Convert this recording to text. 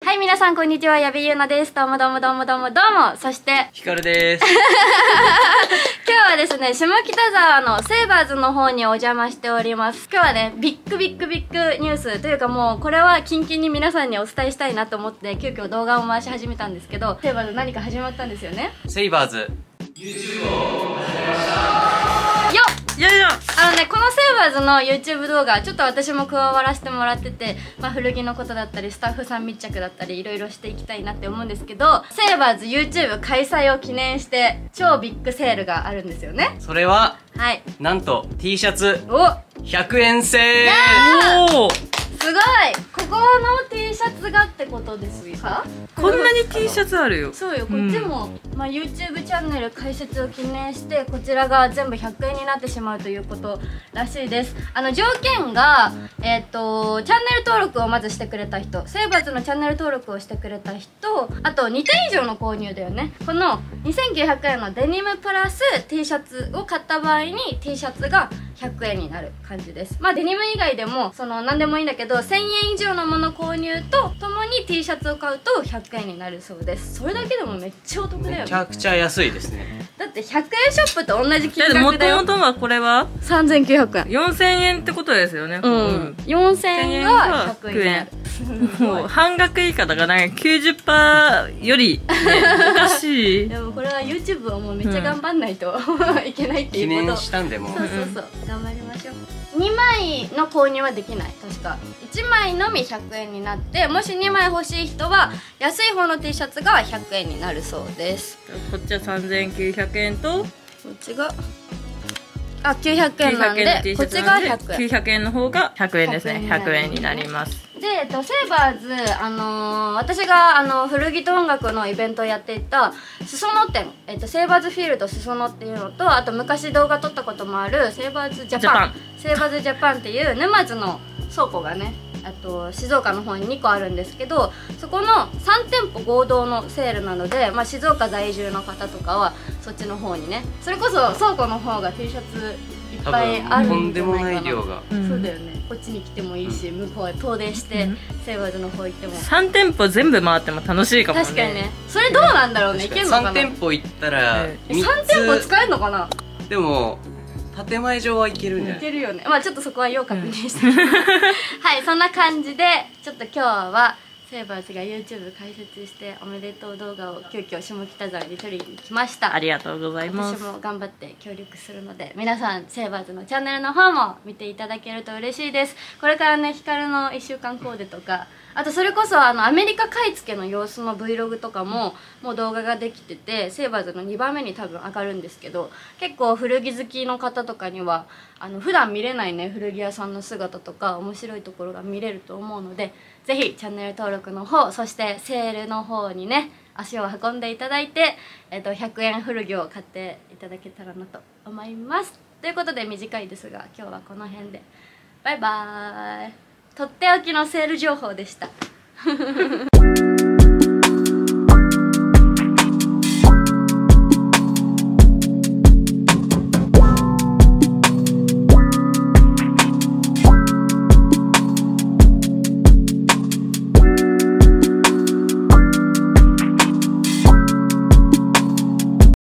はい、皆さんこんにちは、矢部ゆうなです。どうもどうもどうもどうもどうも。そしてひかるです。 今日はですね、下北沢のセイバーズの方にお邪魔しております。今日はね、ビッグニュースというか、もうこれはキンキンに皆さんにお伝えしたいなと思って急遽動画を回し始めたんですけど、セイバーズ何か始まったんですよね。 セイバーズ YouTube を始めました。 よっよいしょ。このセイバーズの YouTube 動画ちょっと私も加わらせてもらってて、古着のことだったりスタッフさん密着だったりいろいろしていきたいなって思うんですけど、セイバーズ YouTube 開催を記念して超ビッグセールがあるんですよね。 それははい、 なんと T シャツお 100円セール。おお、 すごい。ここの T シャツがってことですか？ こんなに T シャツあるよ。 そうよ、こっちも、YouTube チャンネル開設を記念してこちらが全部100円になってしまうということらしいです。条件がチャンネル登録をまずしてくれた人、セイバーズのチャンネル登録をしてくれた人、あと2点以上の購入だよね。この2900円のデニムプラス T シャツを買った場合に T シャツが100円になる感じです。デニム以外でも何でもいいんだけど、1000円以上のもの購入とともに T シャツを買うと100円になるそうです。それだけでもめっちゃお得だよね。 めちゃくちゃ安いですね。 だって100円ショップと同じ金額だよ。 もともとはこれは 3900円、 4000円ってことですよね。 4000円が100円になる。 もう半額以下だから、なんか 90% より、ね、おかしい。 でもこれは YouTube をもうめっちゃ頑張んないと、いけないって記いうこと。 念したんでもうそう頑張りましょう。2枚の購入はできない、確か1枚のみ100円になって、もし2枚欲しい人は安い方の T シャツが100円になるそうです。 こっちは3900円と、 こっちが900円なんで、こっちが100円。 900円の方が100円ですね。100円になります。 で、セイバーズ、私が古着と音楽のイベントをやっていた裾野店、セイバーズフィールド裾野っていうのと、あと昔動画撮ったこともあるセイバーズジャパンっていう沼津の倉庫がね、あと静岡の方に2個あるんですけど、そこの3店舗合同のセールなので、静岡在住の方とかはそっちの方にね、それこそ倉庫の方が T シャツいっぱいあるんじゃないかな。とんでもない量が、そうだよね。こっちに来てもいいし、向こうへ遠出してセイバーズの方行っても、 3店舗全部回っても楽しいかもね。 確かにね。それどうなんだろうね、いけんのかな。 3店舗行ったら 3店舗使えるのかな。 でも建前上はいけるんじゃない？ いけるよね。ちょっとそこは要確認して、はい、そんな感じでちょっと今日はセイバーズが YouTube 開設しておめでとう動画を急遽下北沢に撮りに来ました。 ありがとうございます。 私も頑張って協力するので、皆さんセイバーズのチャンネルの方も見ていただけると嬉しいです。これからね、ヒカルの1週間コーデとか、あとそれこそアメリカ買い付けの様子の Vlog とかももう動画ができてて、セイバーズの2番目に多分上がるんですけど、結構古着好きの方とかには普段見れないね、古着屋さんの姿とか面白いところが見れると思うので、ぜひチャンネル登録の方、そしてセールの方にね足を運んでいただいて、100円古着を買っていただけたらなと思います。ということで短いですが今日はこの辺でバイバーイ。とっておきのセール情報でした。